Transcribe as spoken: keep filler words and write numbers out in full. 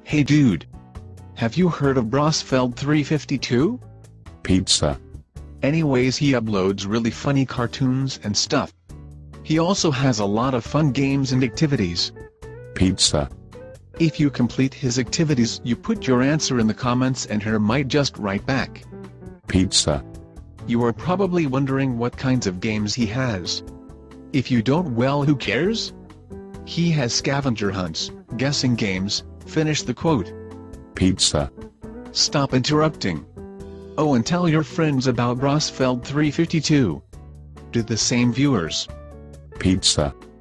Hey dude! Have you heard of brosfeld three fifty-two? Pizza. Anyways, he uploads really funny cartoons and stuff. He also has a lot of fun games and activities. Pizza. If you complete his activities, you put your answer in the comments and he might just write back. Pizza. You are probably wondering what kinds of games he has. If you don't, well, who cares? He has scavenger hunts, guessing games. Finish the quote. Pizza. Stop interrupting. Oh, and tell your friends about brosfeld three fifty-two. Do the same, viewers. Pizza.